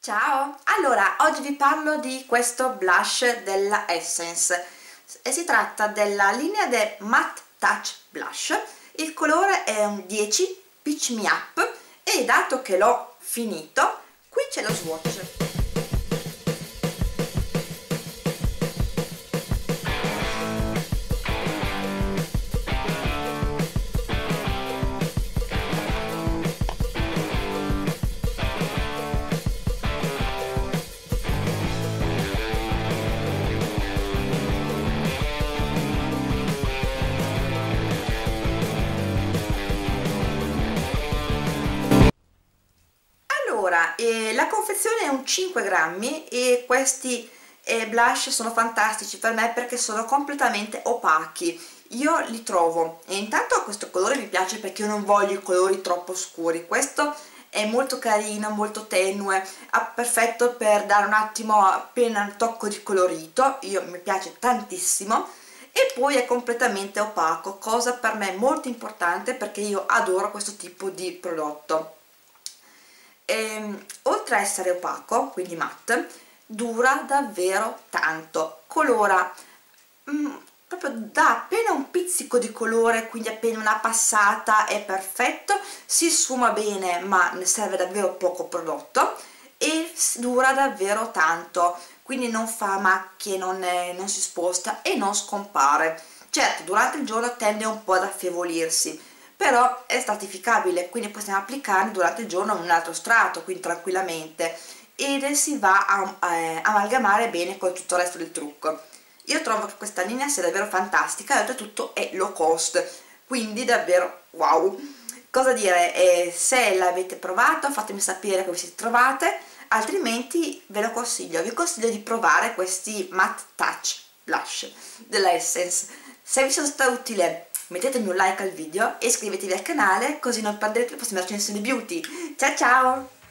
Ciao! Allora, oggi vi parlo di questo blush della Essence e si tratta della linea del Matte Touch Blush. Il colore è un 10 Pitch Me Up e dato che l'ho finito, qui c'è lo swatch. Allora, la confezione è un 5 grammi e questi blush sono fantastici per me perché sono completamente opachi. Io li trovo, e intanto questo colore mi piace perché io non voglio i colori troppo scuri. Questo è molto carino, molto tenue, perfetto per dare un attimo appena un tocco di colorito. Mi piace tantissimo. E poi è completamente opaco, cosa per me molto importante perché io adoro questo tipo di prodotto. Oltre a essere opaco, quindi matte, dura davvero tanto, colora, proprio dà appena un pizzico di colore, quindi appena una passata è perfetto, si sfuma bene ma ne serve davvero poco prodotto e dura davvero tanto, quindi non fa macchie, non si sposta e non scompare. Certo, durante il giorno tende un po' ad affievolirsi, però è stratificabile, quindi possiamo applicarne durante il giorno un altro strato, quindi tranquillamente, ed si va a amalgamare bene con tutto il resto del trucco. Io trovo che questa linea sia davvero fantastica e oltretutto è low cost, quindi davvero wow. Cosa dire, se l'avete provato fatemi sapere come siete trovate, altrimenti ve lo consiglio, vi consiglio di provare questi Matte Touch Blush della Essence. Se vi sono stata utile mettetemi un like al video e iscrivetevi al canale così non perderete le prossime recensioni beauty. Ciao ciao!